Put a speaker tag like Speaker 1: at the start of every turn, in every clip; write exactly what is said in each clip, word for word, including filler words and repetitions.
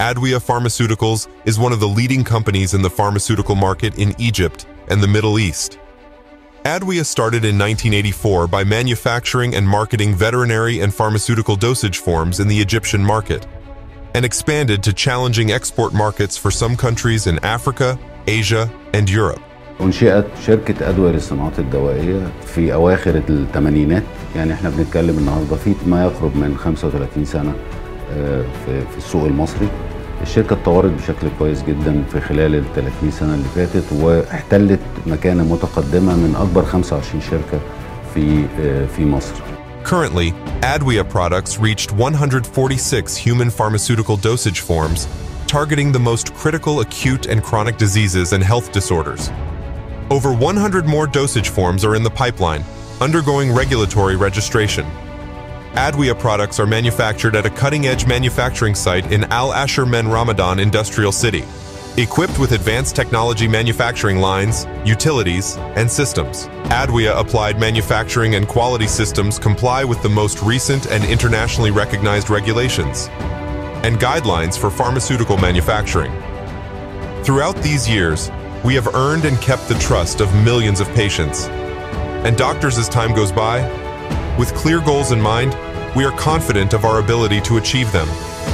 Speaker 1: Advia Pharmaceuticals is one of the leading companies in the pharmaceutical market in Egypt and the Middle East. Advia started in nineteen eighty-four by manufacturing and marketing veterinary and pharmaceutical dosage forms in the Egyptian market, and expanded to challenging export markets for some countries in Africa, Asia, and Europe.
Speaker 2: أنشئت شركة أدوية للصناعات الدوائية في أواخر الثمانينات، يعني احنا بنتكلم النهارده في ما يقرب من خمسة وثلاثين سنة في السوق المصري. الشركة اتطورت بشكل كويس جدا في خلال ال ثلاثين سنة اللي فاتت، واحتلت مكانة متقدمة من أكبر خمسة وعشرين شركة في في مصر.
Speaker 1: Currently, Advia products reached one hundred forty-six human pharmaceutical dosage forms, targeting the most critical acute and chronic diseases and health disorders. Over one hundred more dosage forms are in the pipeline, undergoing regulatory registration. Advia products are manufactured at a cutting-edge manufacturing site in Al Asher Men Ramadan Industrial City, equipped with advanced technology manufacturing lines, utilities, and systems. Advia applied manufacturing and quality systems comply with the most recent and internationally recognized regulations and guidelines for pharmaceutical manufacturing. Throughout these years, we have earned and kept the trust of millions of patients and doctors as time goes by. With clear goals in mind, we are confident of our ability to achieve them.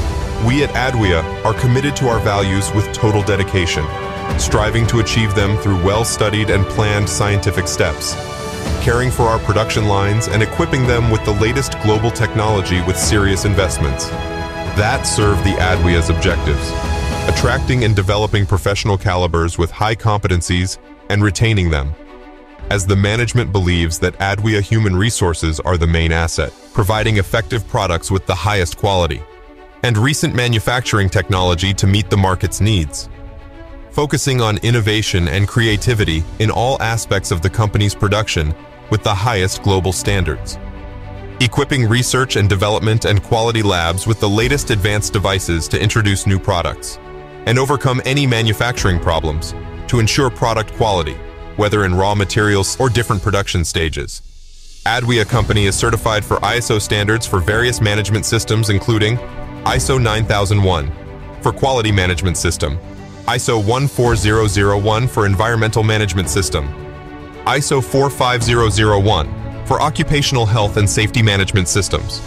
Speaker 1: We at Advia are committed to our values with total dedication, striving to achieve them through well-studied and planned scientific steps, caring for our production lines and equipping them with the latest global technology with serious investments. That serve the Advia's objectives, attracting and developing professional calibers with high competencies and retaining them, as the management believes that Advia human resources are the main asset, providing effective products with the highest quality, and recent manufacturing technology to meet the market's needs, focusing on innovation and creativity in all aspects of the company's production with the highest global standards, equipping research and development and quality labs with the latest advanced devices to introduce new products, and overcome any manufacturing problems to ensure product quality, whether in raw materials or different production stages. Advia Company is certified for I S O standards for various management systems including I S O nine thousand one for quality management system, I S O one four zero zero one for environmental management system, I S O four five zero zero one for occupational health and safety management systems.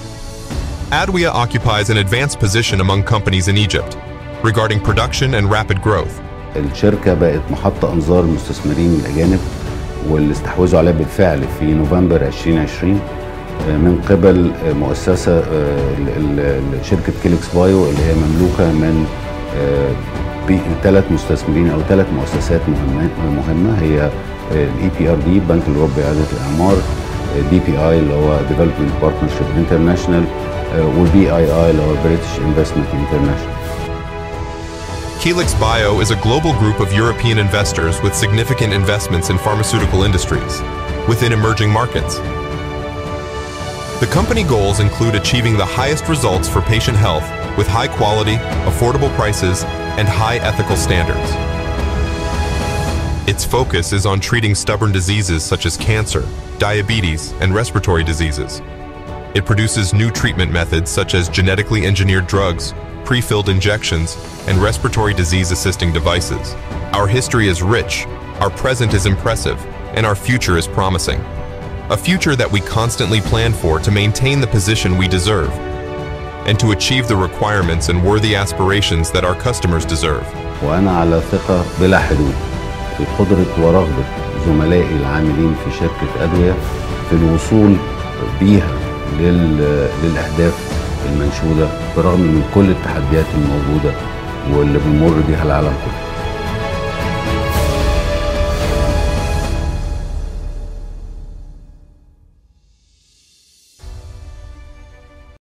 Speaker 1: Advia occupies an advanced position among companies in Egypt regarding production and rapid growth.
Speaker 2: الشركة بقت محط أنظار المستثمرين الأجانب، واللي استحوذوا عليها بالفعل في نوفمبر عشرين عشرين من قبل مؤسسة شركة كيلكس بايو، اللي هي مملوكة من ثلاث مستثمرين أو ثلاث مؤسسات مهمة، هي الاي بي ار دي البنك الأوروبي لإعادة الإعمار، دي بي اي اللي هو ديفلوبمنت بارتنرشيب انترناشونال، والبي اي اي اللي هو بريتش انفستمنت انترناشونال.
Speaker 1: Calyx Bio is a global group of European investors with significant investments in pharmaceutical industries within emerging markets. The company goals include achieving the highest results for patient health with high quality, affordable prices, and high ethical standards. Its focus is on treating stubborn diseases such as cancer, diabetes, and respiratory diseases. It produces new treatment methods such as genetically engineered drugs, pre-filled injections, and respiratory disease-assisting devices. Our history is rich, our present is impressive, and our future is promising. A future that we constantly plan for to maintain the position we deserve, and to achieve the requirements and worthy aspirations that our customers deserve.
Speaker 2: وأنا على ثقة بلا حدود في قدرة ورغبة زملائي العاملين في شركة أدوية في الوصول بيها للأهداف المنشودة برغم من كل التحديات الموجودة واللي بنمر بيها العالم كله.